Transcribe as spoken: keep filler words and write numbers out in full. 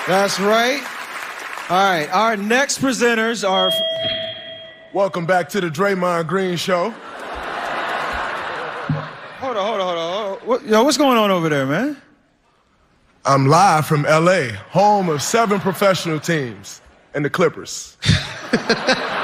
That's right. All right, our next presenters are... Welcome back to the Draymond Green Show. Hold on, hold on, hold on. What, yo, what's going on over there, man? I'm live from L A, home of seven professional teams and the Clippers.